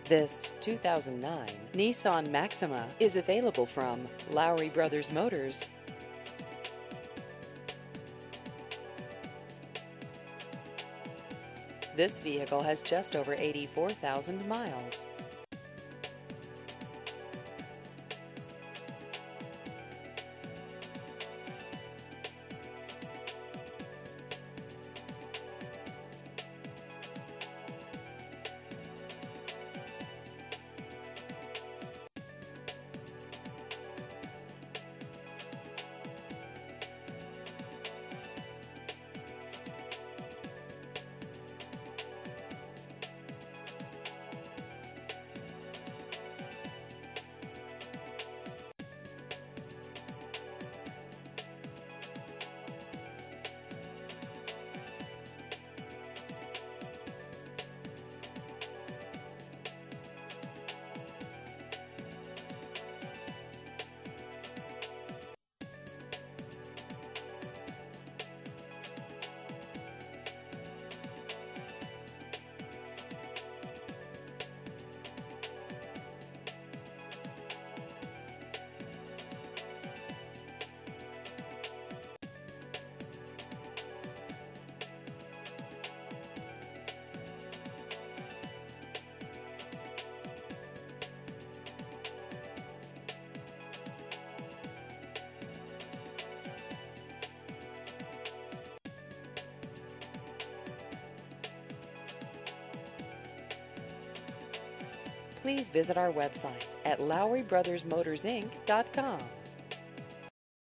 This 2009 Nissan Maxima is available from Lowry Brothers Motors. This vehicle has just over 84,000 miles. Please visit our website at LowryBrothersMotorsinc.com.